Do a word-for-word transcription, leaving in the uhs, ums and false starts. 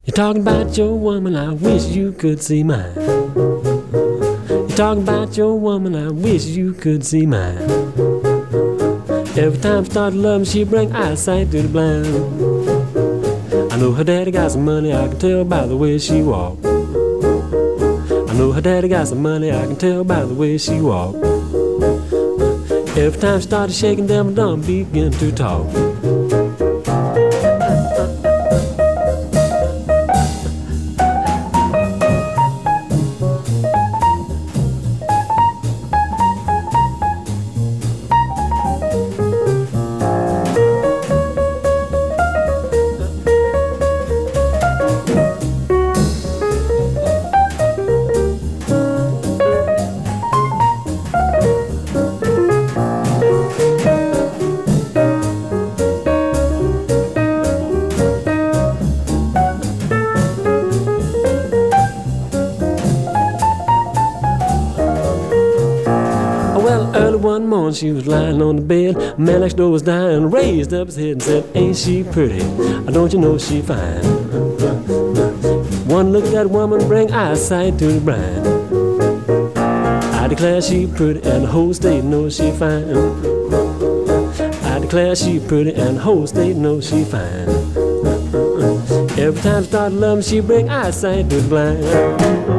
You're talking about your woman, I wish you could see mine. You're talking about your woman, I wish you could see mine. Every time she started loving, she bring eyesight to the blind. I know her daddy got some money, I can tell by the way she walk. I know her daddy got some money, I can tell by the way she walk. Every time she started shaking, them dumb begin to talk. One morning she was lying on the bed. A man next door was dying, raised up his head and said, ain't she pretty? Don't you know she fine? One look at that woman bring eyesight to the blind. I declare she pretty and the whole state knows she fine. I declare she pretty and the whole state knows she fine. Every time she started loving, she bring eyesight to the blind.